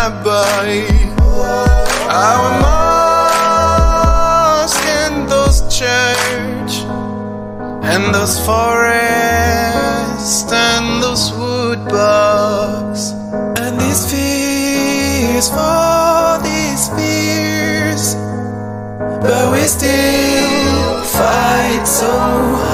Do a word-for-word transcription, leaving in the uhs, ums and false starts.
by our mosque and those church and those forests and those woodbox and these fears for these fears, but we still fight so hard.